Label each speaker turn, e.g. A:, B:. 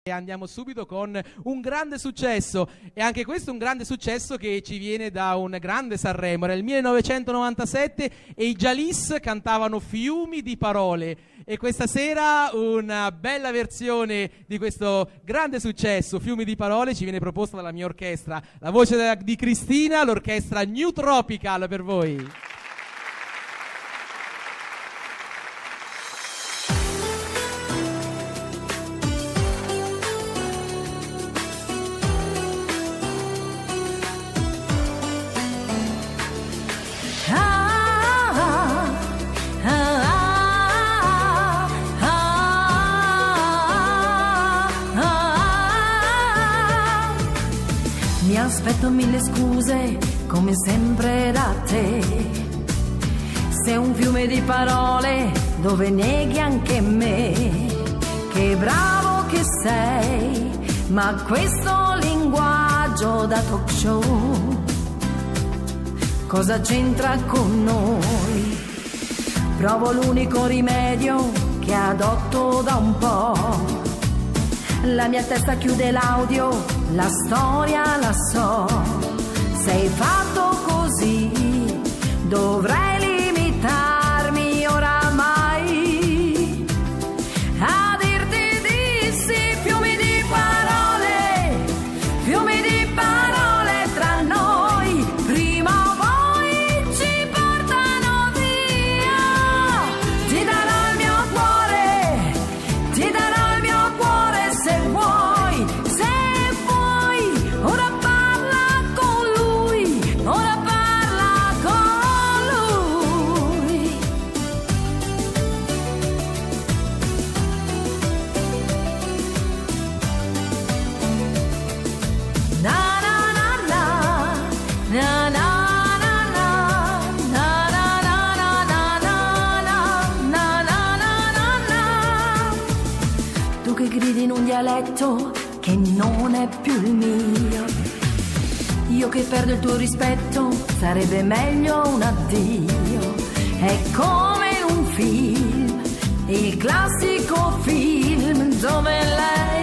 A: E andiamo subito con un grande successo, e anche questo un grande successo che ci viene da un grande Sanremo. Era il 1997 e i Jalis cantavano Fiumi di parole, e questa sera una bella versione di questo grande successo Fiumi di parole ci viene proposta dalla mia orchestra, la voce di Cristina, l'orchestra New Tropical per voi.
B: Mi aspetto mille scuse, come sempre da te. Sei un fiume di parole dove neghi anche me. Che bravo che sei, ma questo linguaggio da talk show cosa c'entra con noi? Provo l'unico rimedio che adotto da un po'. La mia testa chiude l'audio, la storia la so. Sei fatto così, dovrei limitarmi oramai a dirti di sì. Fiumi di parole tra noi, prima o poi ci portano via. Ti darò il mio cuore, ti darò il mio cuore se vuoi, ora parla con lui, ora parla con lui. Na na na na, na na na na, na na na na na na na na na. Tu che gridi in un dialetto che non è più il mio, io che perdo il tuo rispetto, sarebbe meglio un addio. È come un film, il classico film dove lei